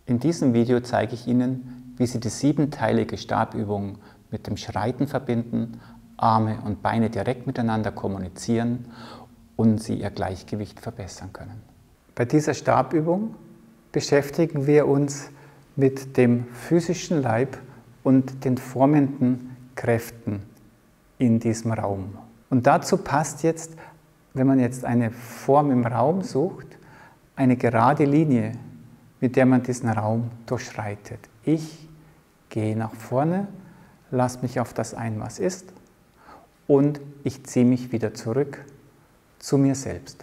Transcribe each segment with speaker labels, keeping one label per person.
Speaker 1: In diesem Video zeige ich Ihnen, wie Sie die 7-teilige Stabübung mit dem Schreiten verbinden, Arme und Beine direkt miteinander kommunizieren und Sie Ihr Gleichgewicht verbessern können. Bei dieser Stabübung beschäftigen wir uns mit dem physischen Leib und den formenden Kräften in diesem Raum. Und dazu passt jetzt, wenn man jetzt eine Form im Raum sucht, eine gerade Linie, mit der man diesen Raum durchschreitet. Ich gehe nach vorne, lasse mich auf das ein, was ist, und ich ziehe mich wieder zurück zu mir selbst.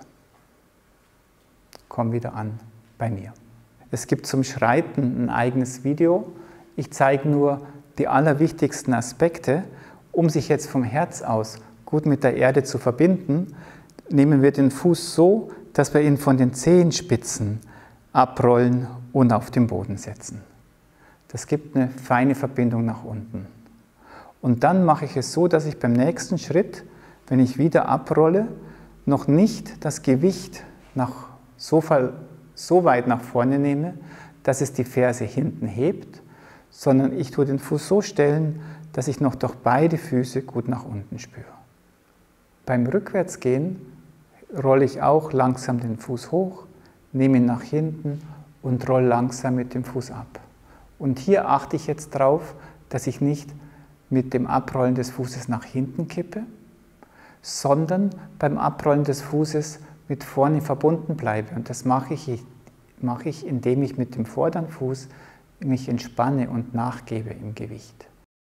Speaker 1: Komm wieder an bei mir. Es gibt zum Schreiten ein eigenes Video. Ich zeige nur die allerwichtigsten Aspekte. Um sich jetzt vom Herz aus gut mit der Erde zu verbinden, nehmen wir den Fuß so, dass wir ihn von den Zehenspitzen abrollen und auf den Boden setzen. Das gibt eine feine Verbindung nach unten. Und dann mache ich es so, dass ich beim nächsten Schritt, wenn ich wieder abrolle, noch nicht das Gewicht so weit nach vorne nehme, dass es die Ferse hinten hebt, sondern ich tue den Fuß so stellen, dass ich noch durch beide Füße gut nach unten spüre. Beim Rückwärtsgehen rolle ich auch langsam den Fuß hoch, nehme ihn nach hinten und rolle langsam mit dem Fuß ab. Und hier achte ich jetzt darauf, dass ich nicht mit dem Abrollen des Fußes nach hinten kippe, sondern beim Abrollen des Fußes mit vorne verbunden bleibe. Und das mache ich, indem ich mit dem vorderen Fuß mich entspanne und nachgebe im Gewicht.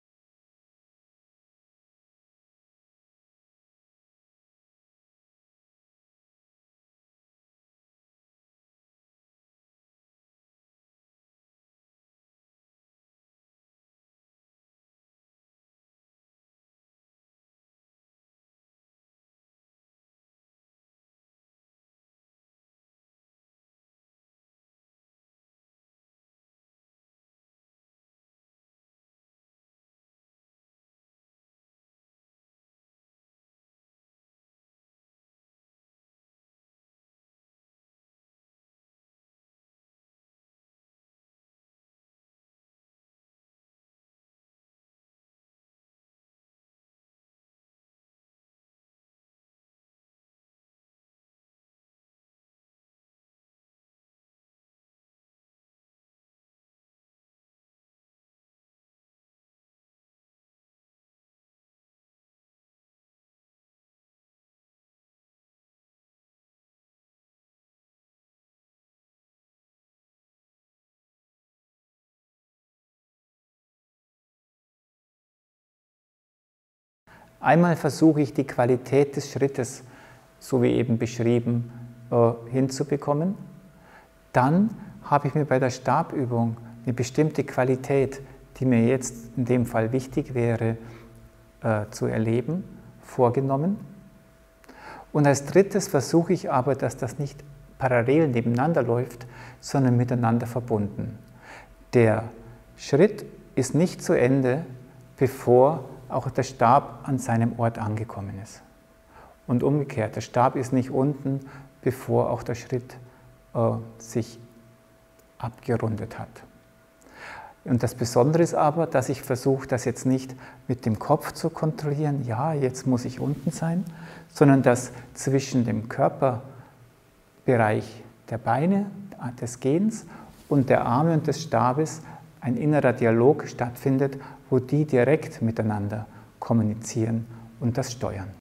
Speaker 1: Einmal versuche ich, die Qualität des Schrittes, so wie eben beschrieben, hinzubekommen. Dann habe ich mir bei der Stabübung eine bestimmte Qualität, die mir jetzt in dem Fall wichtig wäre, zu erleben, vorgenommen. Und als drittes versuche ich aber, dass das nicht parallel nebeneinander läuft, sondern miteinander verbunden. Der Schritt ist nicht zu Ende, bevor auch der Stab an seinem Ort angekommen ist. Und umgekehrt, der Stab ist nicht unten, bevor auch der Schritt sich abgerundet hat. Und das Besondere ist aber, dass ich versuche, das jetzt nicht mit dem Kopf zu kontrollieren, ja, jetzt muss ich unten sein, sondern dass zwischen dem Körperbereich der Beine, des Gehens und der Arme und des Stabes ein innerer Dialog stattfindet, wo die direkt miteinander kommunizieren und das steuern.